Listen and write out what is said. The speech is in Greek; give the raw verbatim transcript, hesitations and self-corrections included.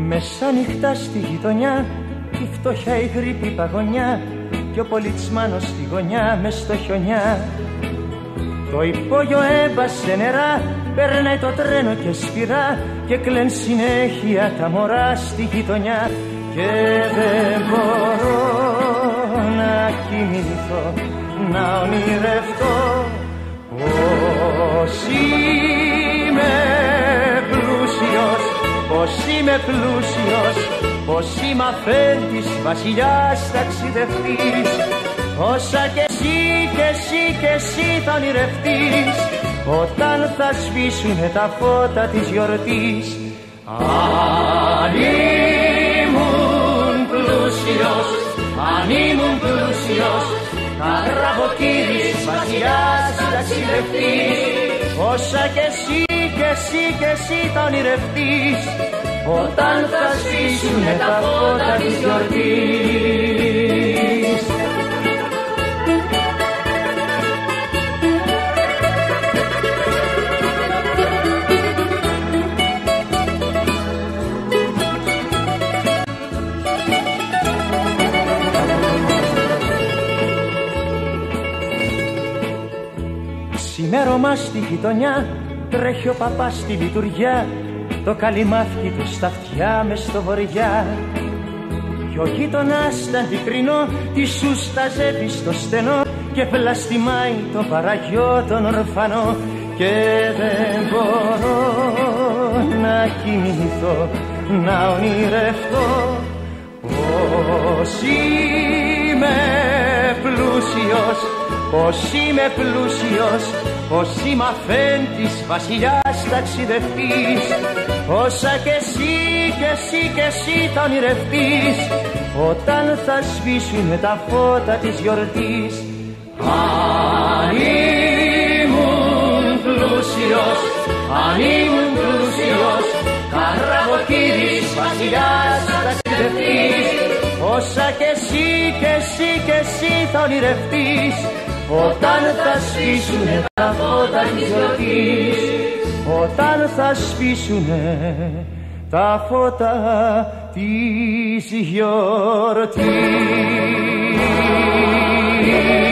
Μεσάνυχτα στη γειτονιά, η φτωχιά η γρήπη παγωνιά και ο πολιτσμάνος στη γωνιά μες στο χιονιά. Το υπόγειο έμπασε νερά, περνάει το τρένο και σφυρά και κλαιν συνέχεια τα μωρά στη γειτονιά. Και δεν μπορώ να κοιμηθώ, να ονειρευτώ πως είμαι πλούσιος, πως είμαι πλούσιος, πως είμαι αφέντης, βασιλιάς, ταξιδευτής. Όσα κι εσύ κι εσύ κι εσύ θα ονειρευτείς όταν θα σβήσουνε τα φώτα της γιορτής. Αν ήμουν πλούσιος, αν ήμουν πλούσιος, θα γράφω κύρις, βασιλιάς, ταξιδευτής. Όσα κι εσύ κι εσύ κι εσύ θα ονειρευτείς όταν θα σβήσουνε τα φώτα της γιορτής. Ξημέρωμα στη γειτονιά, τρέχει ο παπάς στη λειτουργιά, το καλυμάφκι του στα αυτιά μες στο βορειά. Κι ο γείτονας τα αντικρινό, τη σούσταζεύει στο στενό και πλαστιμάει το παραγιό τον ορφανό. Και δεν μπορώ να κοιμηθώ, να ονειρευτώ πως είμαι πλούσιος, πως είμαι πλούσιος, πως είμαι αφέντης, βασιλιάς, ταξιδευτής. Όσα κι εσύ κι εσύ κι εσύ θα ονειρευτείς όταν θα σβήσουνε τα φώτα της γιορτής. Αν ήμουν πλούσιος, αν ήμουν πλούσιος, θα γράφω κύρις, βασιλιάς, ταξιδευτής. Όσα κι εσύ κι εσύ κι εσύ θα ονειρευτείς όταν θα σβήσουνε τα φώτα της γιορτής, όταν θα σβήσουνε τα φώτα της γιορτής.